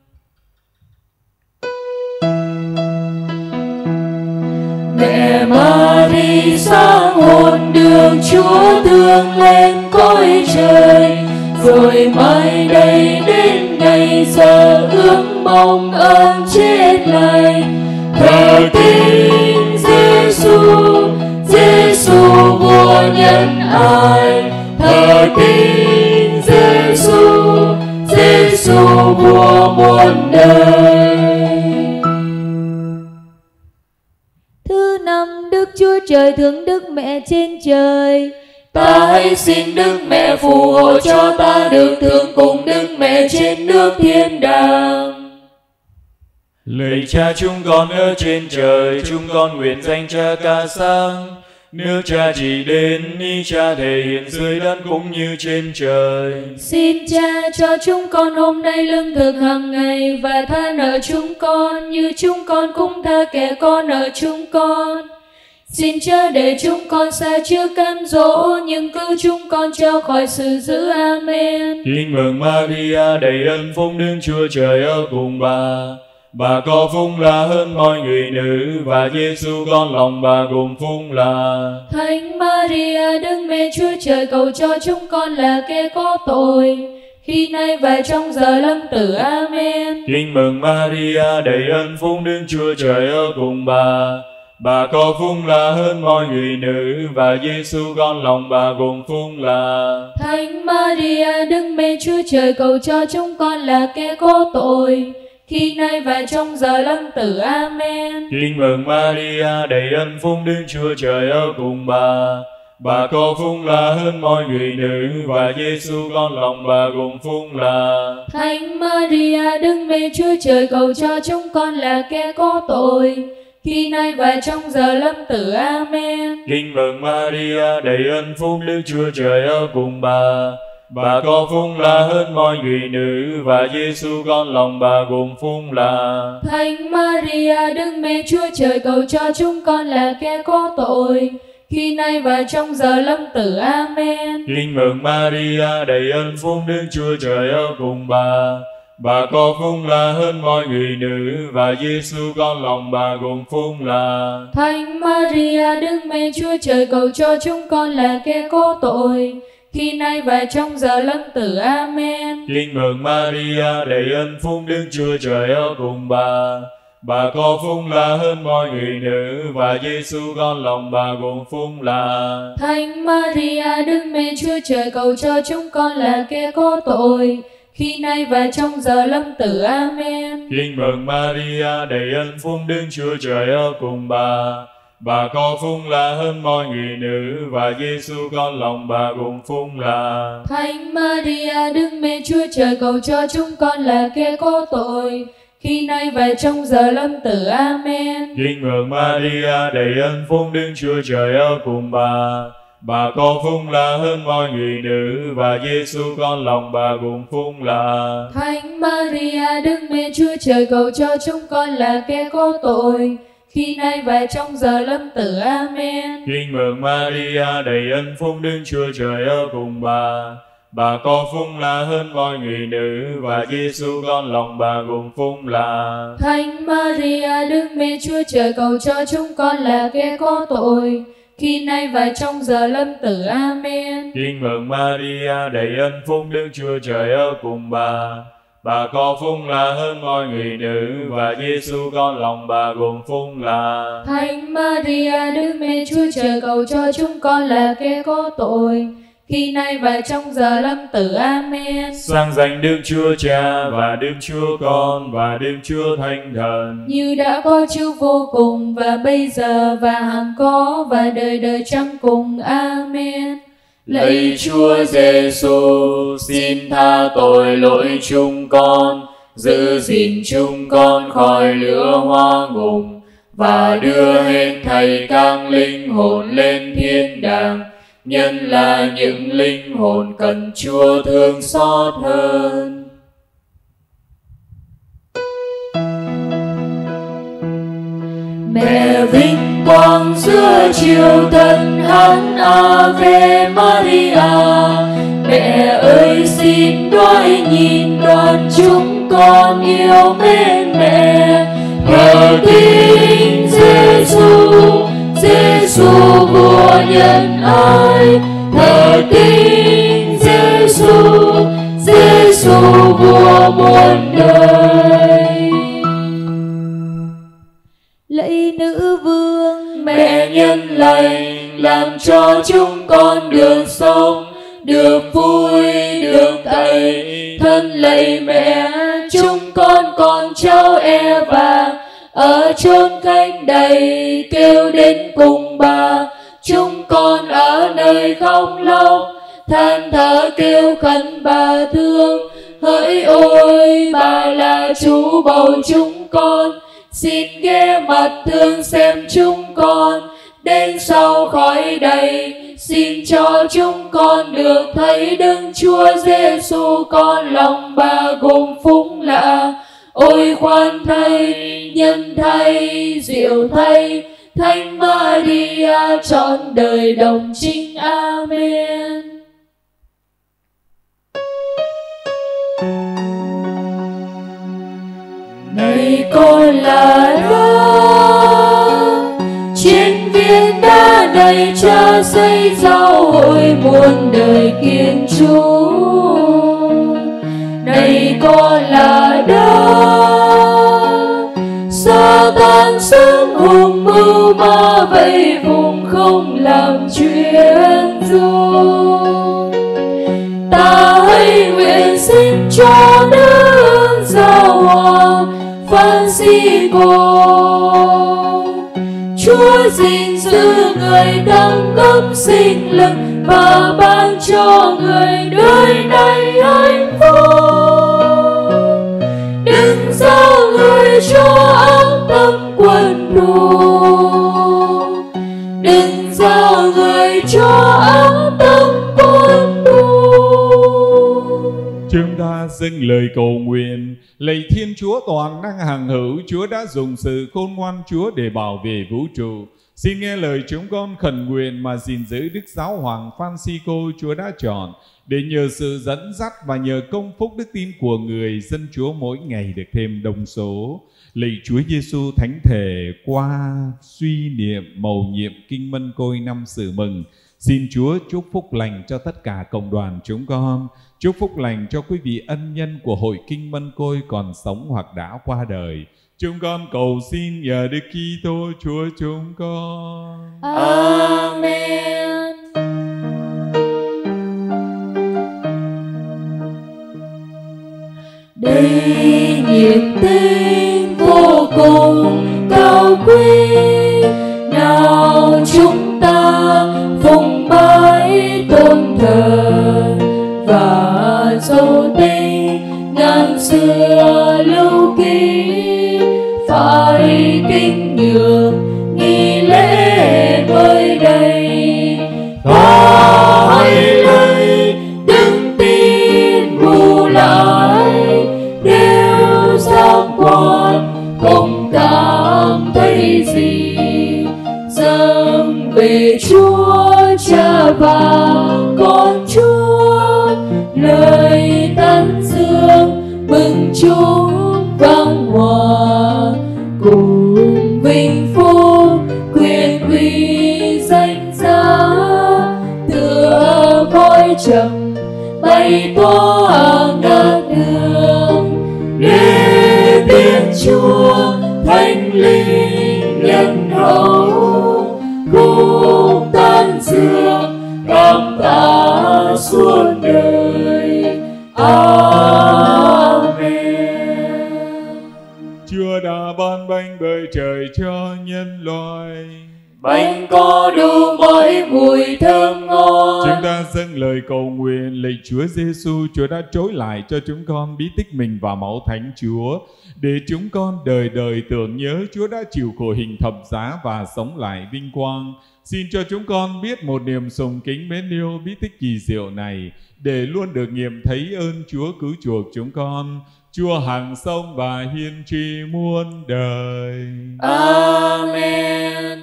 Mẹ Mary sáng hồn được Chúa thương lên cõi trời, rồi mai đây đến ngày giờ ước mong ơn chết lành. Thờ kính Giêsu, Giêsu vua nhân ai, thờ kính Giêsu, Giêsu vua muôn đời. Thứ năm, Đức Chúa Trời thương Đức Mẹ trên trời. Ta hãy xin Đức Mẹ phù hộ cho ta được thương cùng Đức Mẹ trên nước thiên đàng. Lạy Cha chúng con ở trên trời, chúng con nguyện danh Cha ca sáng. Nước Cha chỉ đến, ý Cha thể hiện dưới đất cũng như trên trời. Xin Cha cho chúng con hôm nay lương thực hàng ngày, và tha nợ chúng con như chúng con cũng tha kẻ có nợ chúng con. Xin chớ để chúng con sa trước cám dỗ, nhưng cứu chúng con cho khỏi sự dữ. Amen. Kính mừng Maria, đầy ơn phúc, Đức Chúa Trời ở cùng bà. Bà có phúc lạ hơn mọi người nữ, và Giêsu con lòng bà gồm phúc lạ. Thánh Maria, Đức Mẹ Chúa Trời, cầu cho chúng con là kẻ có tội, khi nay và trong giờ lâm tử. Amen. Kính mừng Maria, đầy ơn phúc, Đức Chúa Trời ở cùng bà. Bà có phúc lạ hơn mọi người nữ, và Giêsu con lòng bà gồm phúc lạ. Thánh Maria, Đức Mẹ Chúa Trời, cầu cho chúng con là kẻ có tội, khi nay và trong giờ lâm tử. Amen. Kính mừng Maria, đầy ơn phúc, Đức Chúa Trời ở cùng bà. Bà có phúc lạ hơn mọi người nữ, và Giêsu con lòng bà gồm phúc lạ. Thánh Maria, Đức Mẹ Chúa Trời, cầu cho chúng con là kẻ có tội, khi nay và trong giờ lâm tử. Amen. Kính mừng Maria, đầy ơn phúc, Đức Chúa Trời ở cùng bà. Bà có phúc lạ hơn mọi người nữ, và Giêsu con lòng bà gồm phúc lạ. Thánh Maria, Đức Mẹ Chúa Trời, cầu cho chúng con là kẻ có tội, khi nay và trong giờ lâm tử. Amen. Kính mừng Maria, đầy ơn phúc, Đức Chúa Trời ở cùng bà. Bà có phúc lạ hơn mọi người nữ, và Giêsu con lòng bà gồm phúc lạ. Thánh Maria, Đức Mẹ Chúa Trời, cầu cho chúng con là kẻ có tội, khi nay và trong giờ lâm tử. Amen. Kính mừng Maria, đầy ơn phúc, Đức Chúa Trời ở cùng bà. Bà có phúc lạ hơn mọi người nữ, và Giêsu con lòng bà gồm phúc lạ. Thánh Maria, Đức Mẹ Chúa Trời, cầu cho chúng con là kẻ có tội, khi nay và trong giờ lâm tử. Amen. Kính mừng Maria, đầy ơn phúc, Đức Chúa Trời ở cùng bà. Bà có phúc lạ hơn mọi người nữ, và Giêsu con lòng bà gồm phúc lạ. Thánh Maria, Đức Mẹ Chúa Trời, cầu cho chúng con là kẻ có tội, khi nay và trong giờ lâm tử. Amen. Kính mừng Maria, đầy ơn phúc, Đức Chúa Trời ở cùng bà. Bà có phúc lạ hơn mọi người nữ, và Giêsu con lòng bà gồm phúc lạ. Thánh Maria, Đức Mẹ Chúa Trời, cầu cho chúng con là kẻ có tội, khi nay và trong giờ lâm tử. Amen. Kính mừng Maria, đầy ơn phúc, Đức Chúa Trời ở cùng bà. Bà có phúc lạ hơn mọi người nữ, và Giêsu con lòng bà gồm phúc lạ. Thánh Maria, Đức Mẹ Chúa Trời, cầu cho chúng con là kẻ có tội, khi nay và trong giờ lâm tử. Amen. Kinh mừng Maria, đầy ơn phúc, Đức Chúa Trời ở cùng bà. Bà có phúc là hơn mọi người nữ, và Giêsu con lòng bà gồm phúc là. Thánh Maria, Đức Mẹ Chúa Trời, cầu cho chúng con là kẻ có tội, khi nay và trong giờ lâm tử. Amen. Sang danh Đức Chúa Cha và Đức Chúa Con và Đức Chúa Thánh Thần, như đã có trước vô cùng và bây giờ và hằng có và đời đời trăm cùng. Amen. lạy Chúa Giêsu, xin tha tội lỗi chúng con, giữ gìn chúng con khỏi lửa hoa ngục, và đưa hết thảy các linh hồn lên thiên đàng, nhất là những linh hồn cần Chúa thương xót hơn. Mẹ vinh quang giữa triều thần, hát Ave Maria. Mẹ ơi xin đoái nhìn đoàn chúng con yêu mến mẹ. Thờ kính Giêsu, Giêsu vua nhân ái. Thờ kính Giêsu, Giêsu vua muôn đời. Lạy nữ vương, Mẹ nhân lành, làm cho chúng con được sống, được vui, được thầy. Thân lạy mẹ, chúng con con cháu Eva, ở chốn canh đầy kêu đến cùng bà. Chúng con ở nơi không lóc, than thở kêu khẩn bà thương. Hỡi ôi, bà là chủ bầu chúng con, xin ghé mặt thương xem chúng con. Đến sau khói đầy, xin cho chúng con được thấy Đức Chúa Giêsu, con lòng bà gồm phúc lạ. Ôi khoan thay, nhân thay, diệu thay, Thánh Maria trọn đời đồng trinh. Amen. Này con là đá trên viên đá này, Cha xây giáo hội muôn đời kiên trú. Này con là đá Sa-tan sớm hùng mưu ma vây vùng, không làm chuyện dối. Ta hãy nguyện xin cho Đức Giáo Hoàng Francisco, Chúa gìn giữ người tăng cấp sinh lực, và ban cho người đời này hạnh phúc. Đừng giao người cho ác tâm quân thù, đừng giao người cho ác tâm quân thù. Chúng ta dâng lời cầu nguyện. Lạy Thiên Chúa toàn năng hằng hữu, Chúa đã dùng sự khôn ngoan Chúa để bảo vệ vũ trụ. Xin nghe lời chúng con khẩn nguyện mà gìn giữ Đức Giáo Hoàng Francisco Chúa đã chọn, để nhờ sự dẫn dắt và nhờ công phúc đức tin của người, dân Chúa mỗi ngày được thêm đông số. Lạy Chúa Giêsu thánh thể, qua suy niệm mầu nhiệm Kinh Mân Côi năm Sử Mừng, xin Chúa chúc phúc lành cho tất cả cộng đoàn chúng con. Chúc phúc lành cho quý vị ân nhân của Hội Kinh Mân Côi còn sống hoặc đã qua đời. Chúng con cầu xin nhờ Đức Kitô Chúa chúng con. Amen. Đây nhiệt tình vô cùng cao quý, nào chúng ta phụng bái tôn thờ và dấu tích ngàn xưa lưu ký. Phải kính nhường nghi lễ mới đây, phải lấy đức tin bù lại, đều giác quan không cảm thấy gì, dâng về Chúa Cha và con Chúa, lời tán dương mừng chúng vang hòa cùng bánh có đủ mọi mùi thơm ngon. Chúng ta dâng lời cầu nguyện lạy Chúa Giêsu, Chúa đã trối lại cho chúng con bí tích mình và máu Thánh Chúa, để chúng con đời đời tưởng nhớ Chúa đã chịu khổ hình thập giá và sống lại vinh quang. Xin cho chúng con biết một niềm sùng kính mến yêu bí tích kỳ diệu này, để luôn được nghiệm thấy ơn Chúa cứu chuộc chúng con. Chúa hằng sống và hiên tri muôn đời. Amen.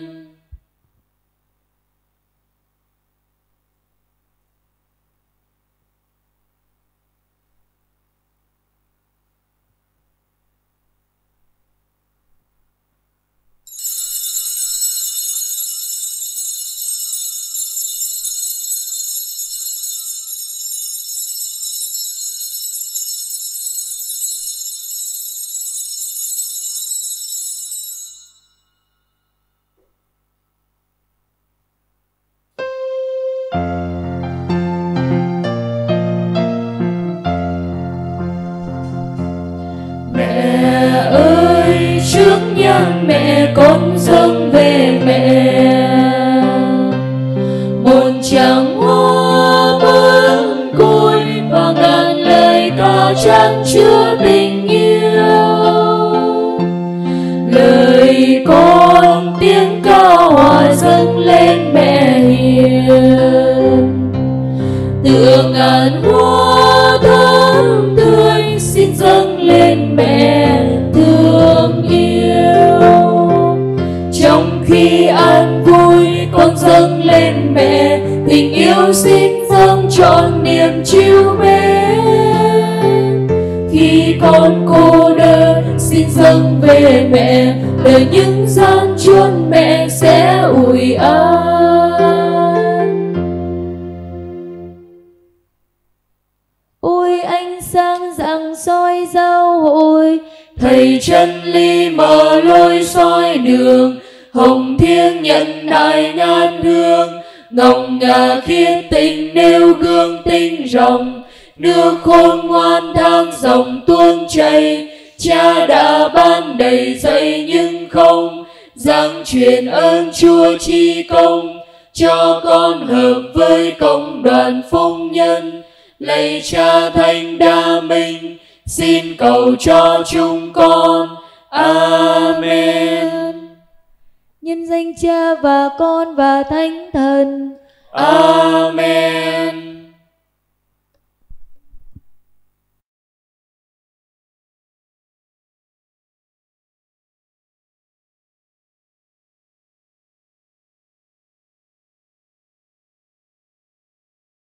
Mẹ con dâng về mẹ một tràng hoa mừng côi và ngàn lời ca chan chứa tình yêu. Lời con tiếng ca hòa dâng lên mẹ hiền, tựa ngàn hoa thơm tươi xin dâng lên mẹ thương yêu. Trong khi an vui con dâng lên mẹ tình yêu xin dâng trọn niềm trìu mến. Khi con cô đơn xin dâng về mẹ, đời những gian truân mẹ sẽ ủi an. Ôi ánh sáng rạng soi giao hội, thầy chân lý mở lối soi đường, hồng thiêng nhận đại ngàn hương, ngọc ngà khiết tình nêu gương tinh rồng. Nước khôn ngoan thang dòng tuôn chảy, cha đã ban đầy dạy nhưng không giảng truyền ơn Chúa chi công. Cho con hợp với cộng đoàn phụng nhân, lạy cha thánh đa minh xin cầu cho chúng con. Amen. nhân danh Cha và Con và Thánh Thần. Amen.